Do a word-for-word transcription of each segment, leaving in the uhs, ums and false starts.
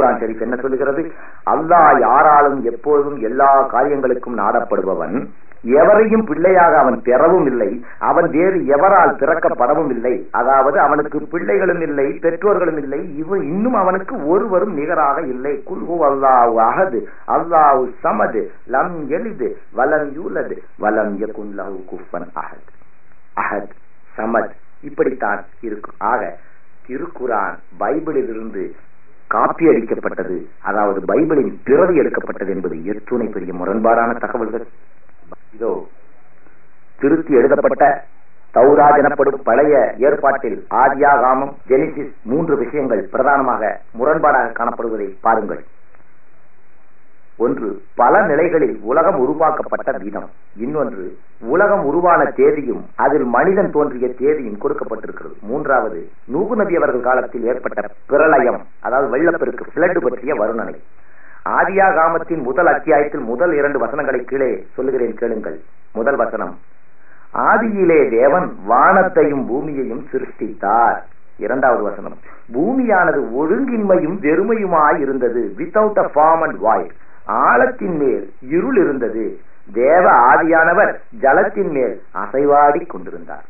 திருக்குர்ஆன் ஷரீஃப் என்ன சொல்லுகிறது? அல்லாஹ் யாராலும் எப்போதும் எல்லா காரியங்களுக்கும் நாடப்படுபவன், எவரையும் பிள்ளையாக அவன் பெறவும் இல்லை, அவன் வேறு எவரால் பிறக்கப்படவும் இல்லை. அதாவது அவனுக்கு பிள்ளைகளும் இல்லை, பெற்றோர்களும் இல்லை, இவன் இன்னும் அவனுக்கு ஒருவரும் நிகராக இல்லை. குல் ஹுவல்லாஹு அஹத் அல்லாஹு ஸமத் லம் யலித் வலம் யூலத் வலம் யகுன் லஹு குஃபுவன் அஹத். அஹத், சமத் இப்படித்தான் இருக்கும். ஆக திருக்குர்ஆன் பைபிளில் இருந்து காப்பி அடிக்கப்பட்டது, அதாவது பைபிளின் பிரதி எடுக்கப்பட்டது என்பது எத்துணை பெரிய முரண்பாடான தகவல்கள். இதோ திருத்தி எழுதப்பட்ட தௌராத் எனப்படும் பழைய ஏற்பாட்டில் ஆதியாகமம், ஜெனிசிஸ் மூன்று விஷயங்கள் பிரதானமாக முரண்பாடாக காணப்படுவதை பாருங்கள். ஒன்று, பல நிலைகளில் உலகம் உருவாக்கப்பட்ட விதம். இன்னொன்று, உலகம் உருவான தேதியும் அதில் மனிதன் தோன்றிய தேதியும் கொடுக்கப்பட்டிருக்கிறது. மூன்றாவது, நூஹ் நபி அவர்கள் காலத்தில் ஏற்பட்ட பிரளயம், அதாவது வெள்ளப்பெருக்கு, பிளட் பற்றிய வர்ணனை. ஆதியாகமத்தின் முதல் அத்தியாயத்தில் முதல் இரண்டு வசனங்களை கீழே சொல்லுகிறேன், கேளுங்கள். முதல் வசனம், ஆதியிலே தேவன் வானத்தையும் பூமியையும் சிருஷ்டித்தார். இரண்டாவது வசனம், பூமியானது ஒழுங்கின்மையும் வெறுமையுமாய் இருந்தது, without a form and void. ஆழத்தின் மேல் இருள் இருந்தது, தேவ ஆவியானவர் ஜலத்தின் மேல் அசைவாடி கொண்டிருந்தார்.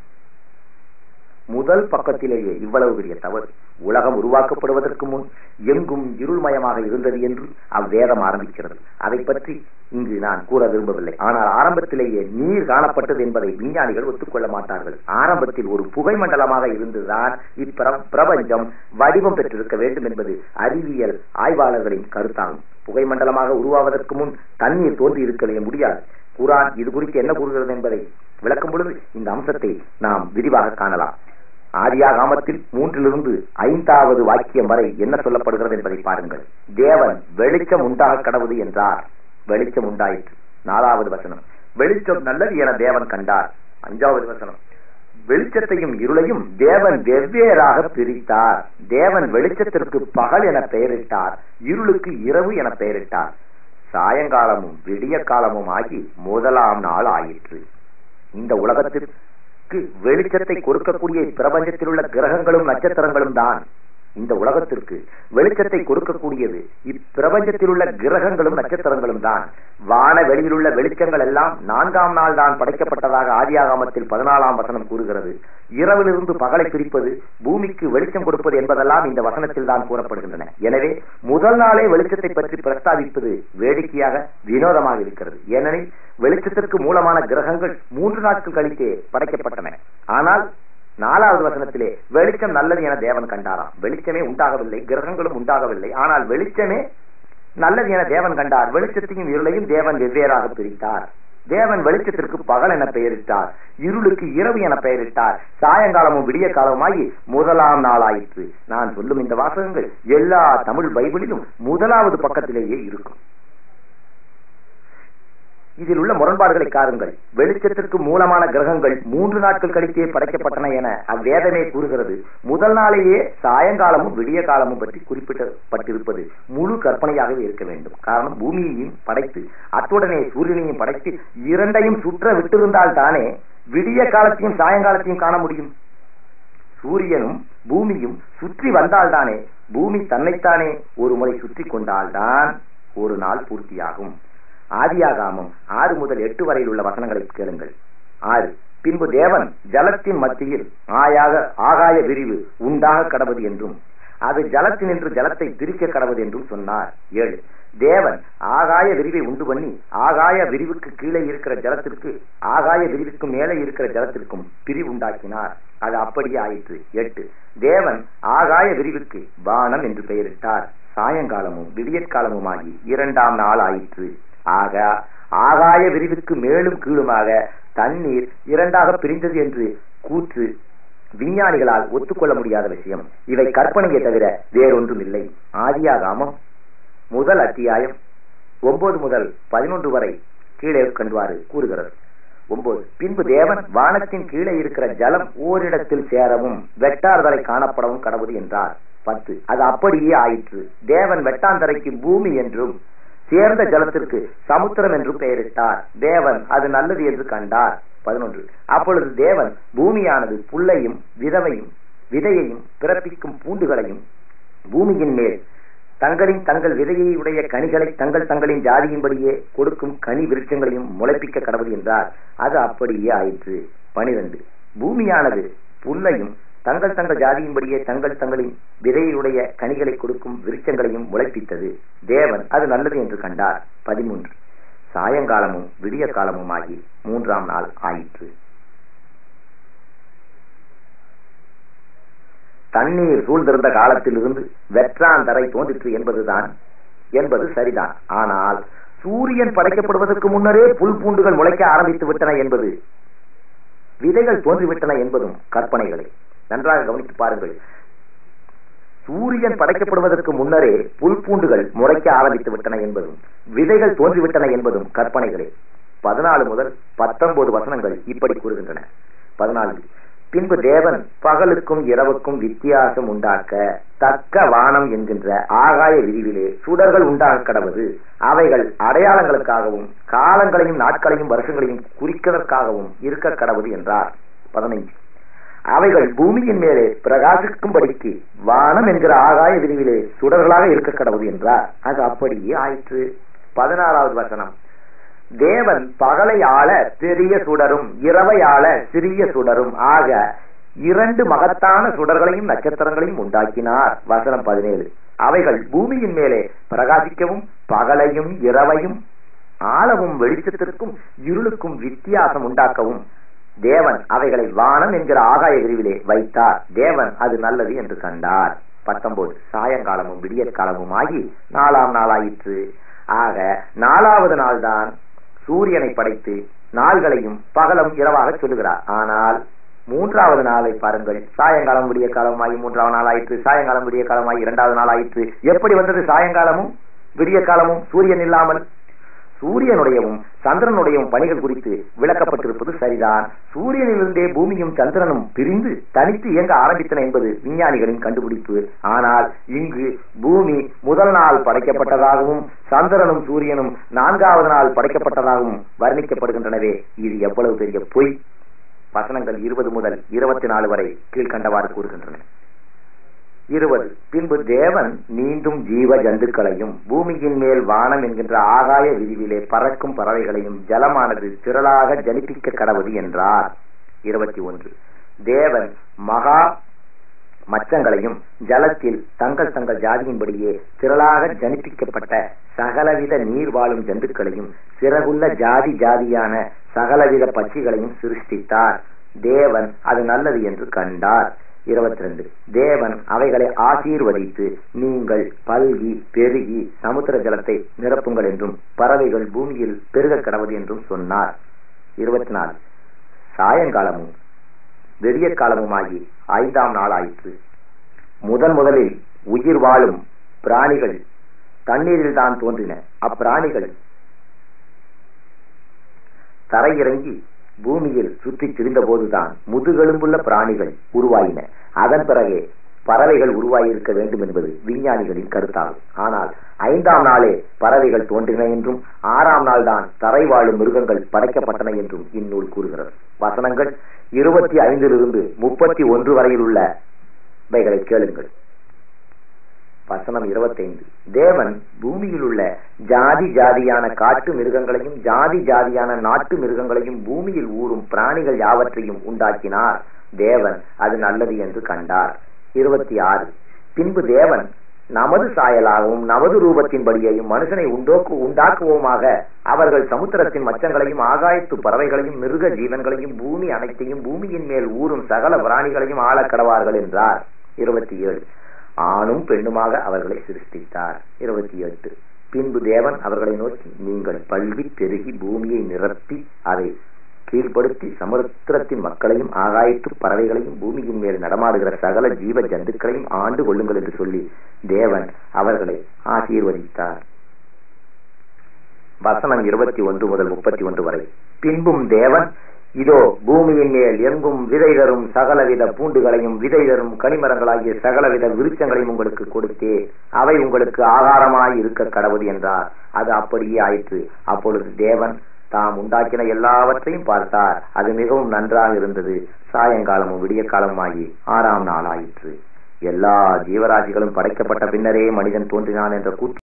முதல் பக்கத்திலேயே இவ்வளவு பெரிய தவறு. உலகம் உருவாக்கப்படுவதற்கு முன் எங்கும் இருள்மயமாக இருந்தது என்று அவ்வேதம் ஆரம்பிக்கிறது. அதை பற்றி இங்கு நான் கூற விரும்பவில்லை. ஆனால் ஆரம்பத்திலேயே நீர் காணப்பட்டது என்பதை விஞ்ஞானிகள் ஒத்துக்கொள்ள மாட்டார்கள். ஆரம்பத்தில் ஒரு புகை மண்டலமாக இருந்துதான் இப்பிரபஞ்சம் வடிவம் பெற்றிருக்க வேண்டும் என்பது அறிவியல் ஆய்வாளர்களின் கருத்தாகும். புகை மண்டலமாக உருவாவதற்கு முன் தண்ணீர் தோன்றி இருக்கவே முடியாது. குர்ஆன் இது குறித்து என்ன கூறுகிறது என்பதை விளக்கும் பொழுது இந்த அம்சத்தை நாம் விரிவாக காணலாம். ஆதியாகமத்தில் மூன்றிலிருந்து ஐந்தாவது வாக்கியம் வரை என்ன சொல்லப்படுகிறது என்பதை பாருங்கள். தேவன் வெளிச்சம் உண்டாக கடவுது என்றார், வெளிச்சம் உண்டாயிற்று. நாலாவது வசனம், வெளிச்சம் நல்லது என தேவன் கண்டார். அஞ்சாவது வசனம், வெளிச்சத்தையும் இருளையும் தேவன் வெவ்வேறாக பிரித்தார். தேவன் வெளிச்சத்திற்கு பகல் என பெயரிட்டார், இருளுக்கு இரவு என பெயரிட்டார். சாயங்காலமும் விடிய காலமும் ஆகி முதலாம் நாள் ஆயிற்று. இந்த உலகத்திற்கு வெளிச்சத்தை கொடுக்கக்கூடிய பிரபஞ்சத்தில் உள்ள கிரகங்களும் நட்சத்திரங்களும் தான். இந்த உலகத்திற்கு வெளிச்சத்தை கொடுக்கக்கூடியது இப்பிரபஞ்சத்தில் உள்ள கிரகங்களும் நட்சத்திரங்களும் தான். வான வெளியில் உள்ள வெளிச்சங்கள் எல்லாம் நான்காம் நாள் தான் படைக்கப்பட்டதாக ஆதியாகமத்தில் பதினாலாம் வசனம் கூறுகிறது. இரவிலிருந்து பகலை பிரிப்பது, பூமிக்கு வெளிச்சம் கொடுப்பது என்பதெல்லாம் இந்த வசனத்தில் தான் கூறப்படுகின்றன. எனவே முதல் நாளே வெளிச்சத்தை பற்றி பிரஸ்தாபிப்பது வேடிக்கையாக, வினோதமாக இருக்கிறது. ஏனெனில் வெளிச்சத்திற்கு மூலமான கிரகங்கள் மூன்று நாட்கள் கழித்தே படைக்கப்பட்டன. ஆனால் நாலாவது வசனத்திலே வெளிச்சம் நல்லது என தேவன் கண்டாராம். வெளிச்சமே உண்டாகவில்லை, கிரகங்களும் உண்டாகவில்லை, ஆனால் வெளிச்சமே நல்லது என தேவன் கண்டார். வெளிச்சத்தையும் இருளையும் தேவன் வெவ்வேறாக பிரித்தார். தேவன் வெளிச்சத்திற்கு பகல் என பெயரிட்டார், இருளுக்கு இரவு என பெயரிட்டார். சாயங்காலமும் விடிய காலமாகி முதலாம் நாளாயிற்று. நான் சொல்லும் இந்த வாசகங்கள் எல்லா தமிழ் பைபிளிலும் முதலாவது பக்கத்திலேயே இருக்கும். இதில் உள்ள முரண்பாடுகளை காருங்கள். வெளிச்சத்திற்கு மூலமான கிரகங்கள் மூன்று நாட்கள் கழித்தே படைக்கப்பட்டன என அவ்வேதமே கூறுகிறது. முதல் நாளையே சாயங்காலமும் விடிய காலமும் பற்றி குறிப்பிடப்பட்டிருப்பது முழு கற்பனையாகவே இருக்க வேண்டும். காரணம், பூமியையும் படைத்து அத்துடனே சூரியனையும் படைத்து இரண்டையும் சுற்ற விட்டிருந்தால் தானே விடிய காலத்தையும் சாயங்காலத்தையும் காண முடியும். சூரியனும் பூமியும் சுற்றி வந்தால்தானே பூமி தன்னைத்தானே ஒரு முறை சுற்றி கொண்டால்தான் ஒரு நாள் பூர்த்தியாகும். ஆதியாகமம் ஆறு முதல் எட்டு வரையில் உள்ள வசனங்களை கேளுங்கள். ஆறு, பின்பு தேவன் ஜலத்தின் மத்தியில் ஆயாக ஆகாய விரிவு உண்டாக கடவது என்றும் அது ஜலத்தினின்று ஜலத்தை பிரிக்க கடவது என்றும் சொன்னார். ஏழு, தேவன் ஆகாய விரிவை உண்டு பண்ணி ஆகாய விரிவுக்கு கீழே இருக்கிற ஜலத்திற்கு ஆகாய விரிவுக்கு மேலே இருக்கிற ஜலத்திற்கும் பிரிவு உண்டாக்கினார். அது அப்படியே ஆயிற்று. எட்டு, தேவன் ஆகாய விரிவுக்கு வானம் என்று பெயரிட்டார். சாயங்காலமும் விடியற்காலமுமாகி இரண்டாம் நாள் ஆயிற்று. ஆக ஆகாய விரிவுக்கு மேலும் கீழுமாக தண்ணீர் இரண்டாக பிரிந்தது என்று கூற்று விஞ்ஞானிகளால் ஒத்துக்கொள்ள முடியாத விஷயம். இவை கற்பனையை தவிர வேறொன்றும் இல்லை. ஆதியாகமம் முதல் அத்தியாயம் ஒன்பது முதல் பதினொன்று வரை கீழே கண்டுவாறு கூறுகிறது. ஒன்பது, பின்பு தேவன் வானத்தின் கீழே இருக்கிற ஜலம் ஓரிடத்தில் சேரவும் வெட்டார்தரை காணப்படவும் கடவுது என்றார். பத்து, அது அப்படியே ஆயிற்று. தேவன் வெட்டாந்தரைக்கு பூமி என்றும் சேர்ந்த ஜலத்திற்கு சமுத்திரம் என்று பெயரிட்டார். தேவன் அது நல்லது என்று கண்டார். பதினொன்று, அப்பொழுது தேவன் பூமியானது புல்லையும் விதவையும் விதையையும் பிறப்பிக்கும் பூண்டுகளையும் பூமியின் மேல் தங்களின் தங்கள் விதையை உடைய கனிகளை தங்கள் தங்களின் ஜாதியின்படியே கொடுக்கும் கனி விருட்சங்களையும் முளைப்பிக்க கடவுள் என்றார். அது அப்படியே ஆயிற்று. பனிரெண்டு. பூமியானது புல்லையும் தங்கள் தங்கள் ஜாதியின்படியே தங்கள் தங்களின் விதையுடைய கனிகளை கொடுக்கும் விருட்சங்களையும் முளைப்பித்தது. தேவன் அது நல்லது என்று கண்டார். பதிமூன்று. சாயங்காலமும் விடிய காலமும் ஆகி மூன்றாம் நாள் ஆயிற்று. தண்ணீர் சூழ்ந்திருந்த காலத்திலிருந்து வெற்றாந்தரை தோன்றிற்று என்பதுதான் என்பது சரிதான். ஆனால் சூரியன் படைக்கப்படுவதற்கு முன்னரே புல் பூண்டுகள் முளைக்க ஆரம்பித்து விட்டன என்பது, விதைகள் தோன்றிவிட்டன என்பதும் கற்பனைகளை நன்றாக கவனித்து பாருங்கள். சூரியன் படைக்கப்படுவதற்கு முன்னரே புல் பூண்டுகள் முளைக்க ஆரம்பித்து விட்டன என்பதும் விதைகள் தோன்றிவிட்டன என்பதும் கற்பனைகளே. பதினாலு முதல் பத்தொன்பது வசனங்கள் இப்படி கூறுகின்றன. பதினான்கு. பின்பு தேவன் பகலுக்கும் இரவுக்கும் வித்தியாசம் உண்டாக்க தக்க வானம் என்கின்ற ஆகாய விரிவிலே சுடர்கள் உண்டாக கடவது. அவைகள் அடையாளங்களுக்காகவும் காலங்களையும் நாட்களையும் வருஷங்களையும் குறிக்கிறதற்காகவும் இருக்க கடவுது என்றார். பதினைந்து. அவைகள் பூமியின் மேலே பிரகாசிக்கும்படிக்கு வானம் என்கிற ஆகாய விரிவிலே சுடர்களாக இருக்க கடவுது என்றார். அது அப்படியே ஆயிற்று. பதினாறாவது வசனம். தேவன் பகலை ஆள பெரிய சுடரும் இரவை ஆள சிறிய சுடரும் ஆக இரண்டு மகத்தான சுடர்களையும் நட்சத்திரங்களையும் உண்டாக்கினார். வசனம் பதினேழு. அவைகள் பூமியின் மேலே பிரகாசிக்கவும் பகலையும் இரவையும் ஆளவும் வெளிச்சத்திற்கும் இருளுக்கும் வித்தியாசம் உண்டாக்கவும் தேவன் அவைகளை வானம் என்கிற ஆகாய விரிவிலே வைத்தார். தேவன் அது நல்லது என்று கண்டார். பத்தொன்பது. சாயங்காலமும் விடியற்காலமும் ஆகி நாலாம் நாளாயிற்று. ஆக நாலாவது நாள்தான் சூரியனை படைத்து நாள்களையும் பகலும் இரவாக சொல்லுகிறார். ஆனால் மூன்றாவது நாளை பாருங்கள். சாயங்காலம் விடிய காலமாகி மூன்றாவது நாள் ஆயிற்று. சாயங்காலம் விடிய காலமாகி இரண்டாவது நாள் ஆயிற்று. எப்படி வந்தது சாயங்காலமும் விடிய காலமும்? சூரியன் இல்லாமல். சூரியனுடையவும் சந்திரனுடையவும் பணிகள் குறித்து விளக்கப்பட்டிருப்பது சரிதான். சூரியனிலிருந்தே பூமியும் சந்திரனும் பிரிந்து தனித்து இயங்க ஆரம்பித்தன என்பது விஞ்ஞானிகளின் கண்டுபிடிப்பு. ஆனால் இங்கு பூமி முதல் நாள் படைக்கப்பட்டதாகவும் சந்திரனும் சூரியனும் நான்காவது நாள் படைக்கப்பட்டதாகவும் வர்ணிக்கப்படுகின்றனவே, இது எவ்வளவு பெரிய பொய்! வசனங்கள் இருபது முதல் இருபத்தி நாலு வரை கீழ்கண்டவாறு கூறுகின்றன. இருபது. பின்பு தேவன் மீண்டும் ஜீவ ஜந்துக்களையும் பூமியின் மேல் வானம் என்கின்ற ஆகாய விரிவிலே பறக்கும் பறவைகளையும் ஜலமானது திரளாக ஜனிப்பிக்க கடவுது என்றார். இருபத்தி ஒன்று. தேவன் மகா மச்சங்களையும் ஜலத்தில் தங்கள் தங்கள் ஜாதியின்படியே திரளாக ஜனிப்பிக்கப்பட்ட சகலவித நீர் வாழும் ஜந்துக்களையும் சிறகுள்ள ஜாதி ஜாதியான சகலவித பட்சிகளையும் சிருஷ்டித்தார். தேவன் அது நல்லது என்று கண்டார். இருபத்தி ரெண்டு. தேவன் அவைகளை ஆசீர்வதித்து நீங்கள் பல்கி பெருகி சமுத்திர ஜலத்தை நிரப்புங்கள் என்றும் பறவைகள் பூமியில் பெருக கடவுது என்றும் சொன்னார். இருபத்தி நாலு. சாயங்காலமும் வெடிய காலமுமாகி ஐந்தாம் நாள் ஆயிற்று. முதன் முதலில் உயிர் வாழும் பிராணிகள் தண்ணீரில் தான் தோன்றின. அப்பிராணிகள் தரையிறங்கி பூமியில் சுற்றி திரிந்த போதுதான் முதுகெலும்புள்ள பிராணிகள் உருவாயின. அதன் பிறகே பறவைகள் உருவாகியிருக்க வேண்டும் என்பது விஞ்ஞானிகளின் கருத்தாகும். ஆனால் ஐந்தாம் நாளே பறவைகள் தோன்றின என்றும் ஆறாம் நாள் தான் தரை வாழும் மிருகங்கள் படைக்கப்பட்டன என்றும் இந்நூல் கூறுகிறது. வசனங்கள் இருபத்தி ஐந்திலிருந்து முப்பத்தி ஒன்று வரையில் உள்ளவைகளை கேளுங்கள். வசனம் இருபத்தி ஐந்து. தேவன் பூமியில் உள்ள ஜாதி ஜாதியான காட்டு மிருகங்களையும் ஜாதி ஜாதியான நாட்டு மிருகங்களையும் பூமியில் ஊறும் பிராணிகள் யாவற்றையும் உண்டாக்கினார். தேவன் அது நல்லது என்று கண்டார். இருபத்தி ஆறு. பின்பு தேவன் நமது சாயலாகவும் நமது ரூபத்தின்படியையும் மனுஷனை உண்டோக்கு உண்டாக்குவோமாக அவர்கள் சமுத்திரத்தின் மச்சங்களையும் ஆகாயத்து பறவைகளையும் மிருக ஜீவன்களையும் பூமி அனைத்தையும் பூமியின் மேல் ஊறும் சகல பிராணிகளையும் ஆள கடவார்கள் என்றார். இருபத்தி ஏழு. ஆணும் பெண்ணுமாக அவர்களை சிருஷ்டித்தார். இருபத்தி எட்டு. பின்பு தேவன் அவர்களை நோக்கி நீங்கள் பல்வி பெருகி பூமியை நிரப்பி அதை கீழ்படுத்தி சமுத்திரத்தின் மக்களையும் ஆகாயத்து பறவைகளையும் பூமியின் மேல் நடமாடுகிற சகல ஜீவ ஜந்துக்களையும் ஆண்டு கொள்ளுங்கள் என்று சொல்லி தேவன் அவர்களை ஆசீர்வதித்தார். வசனம் இருபத்தி ஒன்று முதல் முப்பத்தி ஒன்று வரை. பின்பும் தேவன் இதோ பூமியின் மேல் எங்கும் விதை தரும் சகலவித பூண்டுகளையும் விதை தரும் கனிமரங்களாகிய சகலவித விருட்சங்களையும் உங்களுக்கு கொடுத்தே அவை உங்களுக்கு ஆகாரமாய் இருக்க கடவுது என்றார். அது அப்படியே ஆயிற்று. அப்பொழுது தேவன் தாம் உண்டாக்கின எல்லாவற்றையும் பார்த்தார். அது மிகவும் நன்றாக இருந்தது. சாயங்காலமும் விடிய காலமாகி ஆறாம் நாள் ஆயிற்று. எல்லா ஜீவராசிகளும் படைக்கப்பட்ட பின்னரே மனிதன் தோன்றினான் என்ற கூற்று